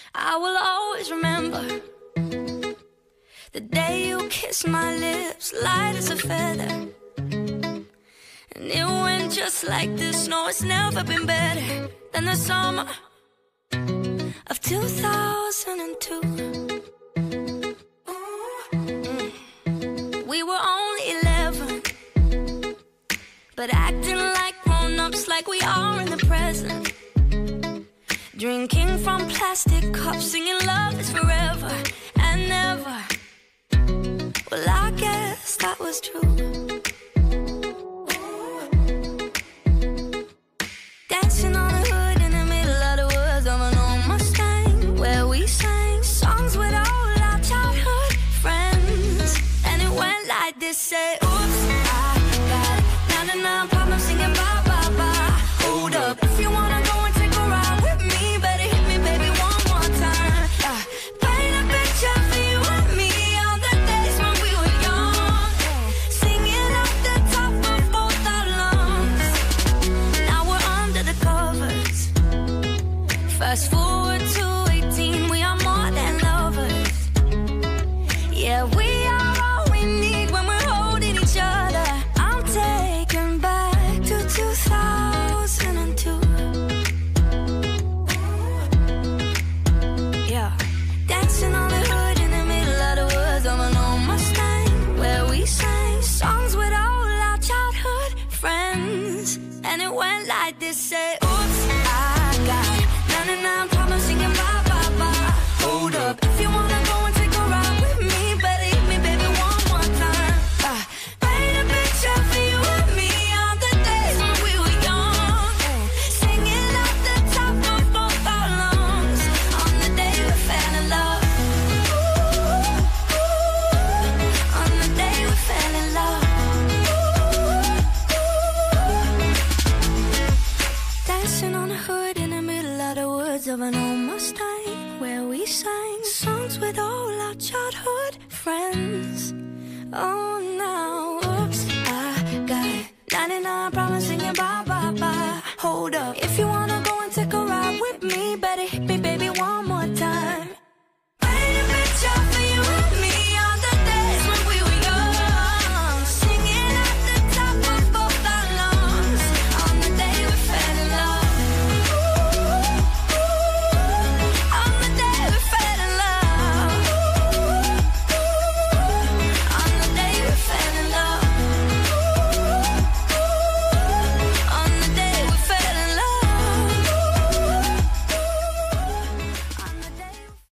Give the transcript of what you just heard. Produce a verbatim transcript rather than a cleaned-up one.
I will always remember the day you kissed my lips, light as a feather. And it went just like this. No, it's never been better than the summer of two thousand two. We were only eleven, but acting like grown-ups, like we are in the present. Drinking from plastic cups, singing love is forever and never. Well, I guess that was true. Dancing on the hood in the middle of the woods of an old Mustang, where we sang songs with all our childhood friends. And it went like this, say, oops, I got ninety-nine problems singing bye, bye, bye. Hold up, if you wanna go and take a ride with me, better hit me, baby, one more time. uh, Paint a picture for you and me, all the days when we were young, singing off the top of both our lungs. Now we're under the covers. Fast forward to eighteen, we are more than lovers. Yeah, we are all we need when we're holding each other. I'm taken back to two thousand two. Yeah, dancing on the hood in the middle of the woods of an old Mustang, where we sang songs with all our childhood friends. And it went like this, say, oops, I got ninety-nine problems singing bye, bye, bye. Hold up, if you wanna go and take a ride with me, better hit me, baby, one more time. uh, Paint a picture for you and me, all the days when we were young, singing off the top of both our lungs, on the day we fell in love. Ooh, on the day we fell in love. Dancing on the hood in the middle of the woods of an old Mustang, where we sang songs with all our childhood friends. Oh, now, oops, I got ninety-nine problems singing bye, bye, bye. Hold up, if you wanna go and take a ride with me, better hit me, baby.